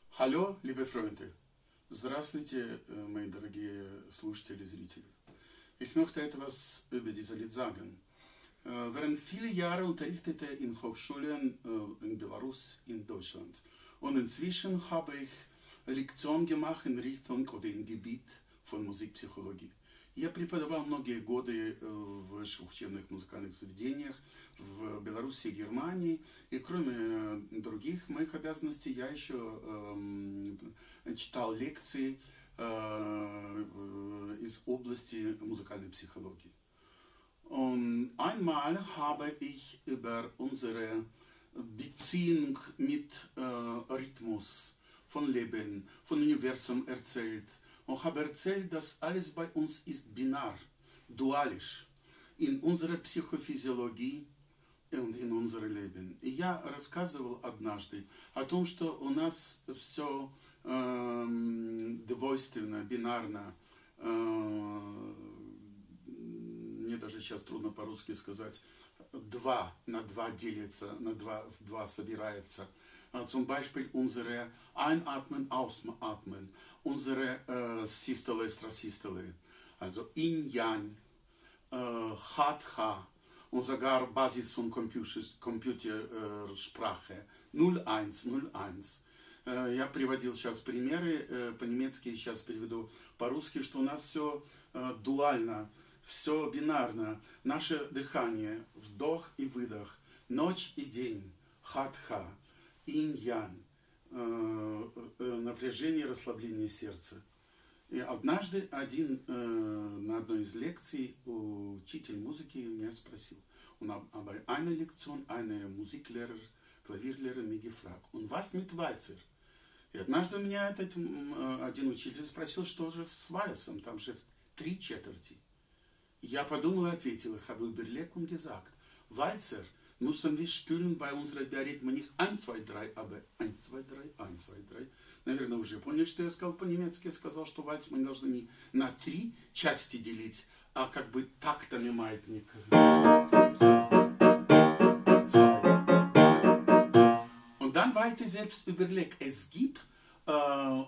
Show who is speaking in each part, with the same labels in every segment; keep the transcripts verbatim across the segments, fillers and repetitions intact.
Speaker 1: Hallo, liebe Freunde. Здравствуйте, мои дорогие слушатели и зрители. Ich möchte etwas über dieses Lied sagen. Während viele Jahre unterrichtete in Hochschulen in Belarus, in Deutschland. Und inzwischen habe ich Lektionen gemacht in Richtung oder im Gebiet von Musikpsychologie. Я преподавал многие годы в высших учебных музыкальных заведениях в Беларуси и Германии. И кроме других моих обязанностей, я еще э, читал лекции э, из области музыкальной психологии. Und einmal habe ich über unsere Beziehung mit äh, Rhythmus von Leben, von Universum erzählt. Und habe erzählt, dass alles bei uns ist binar, dualisch, in unserer Psychophysiologie und in unserem Leben. И я рассказывал однажды о том, что у нас все э, двойственно, бинарно. Э, мне даже сейчас трудно по-русски сказать. Два на два делится, на два, в два собирается. Zum Beispiel unsere Einatmen, Ausatmen, unsere äh, Systole, Extrasystole, also Yin-Yang, äh, Hat-Ha und sogar Basis von Computersprache äh, null eins null eins. Äh, я приводил сейчас примеры э, по-немецки, сейчас переведу по-русски, что у нас все э, дуально, все бинарно. Наше дыхание, вдох и выдох, ночь и день, Hat-Ha. Инь-Янь, э, э, напряжение, расслабление сердца. И однажды один, э, на одной из лекций учитель музыки меня спросил, он bei einer Lektion eine Musiklehrer, Klavierlehrer mich gefragt, und was mit Walzer? И однажды у меня этот э, один учитель спросил, что же с вальсом, там же три четверти. Я подумал и ответил, ich habe überlegt und gesagt, Walzer müssen wir spüren bei unserer Biorhythmie nicht eins, zwei, drei, aber eins, zwei, drei, eins, zwei, drei. Наверное, уже поняли, что я сказал по-немецки. Я сказал, что вальс мы не должны не на три части делить, а как бы тактами маятник. Und dann weiter selbst überlegt, es gibt äh,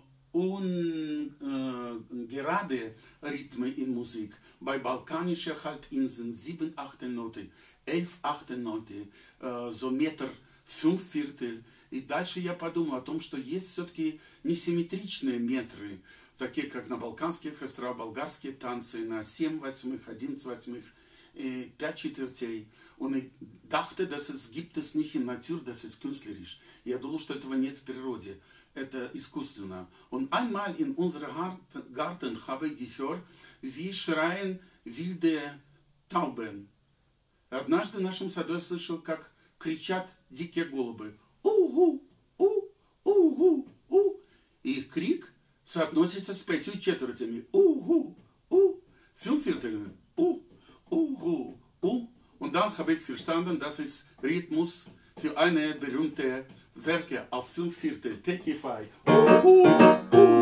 Speaker 1: ungerade Rhythmen in Musik. Bei balkanischen Halbinseln sieben Achtelnoten. Elf Achtelnote, äh, so Meter, fünf Viertel. И дальше я подумал о том, что есть все-таки несимметричные метры, такие как на Балканских островах, болгарские танцы, на семь восьмых, одиннадцать восьмых, äh, пять четвертей. Und ich dachte, dass es gibt es nicht in Natur, das ist künstlerisch. Я думал, что этого нет в природе. Это искусственно. Und einmal in unserem Garten habe ich gehört, wie schreien wilde Tauben. Однажды в нашем саду я слышал, как кричат дикие голуби. У-гу, у, у-гу, у. И их крик соотносится с пятью четвертями. У-гу, у. Fünf Viertel. У, у-гу, у. Und dann habe ich verstanden, dass es Rhythmus für eine berühmte Werke auf fünf Viertel. Take five. U-hu, u.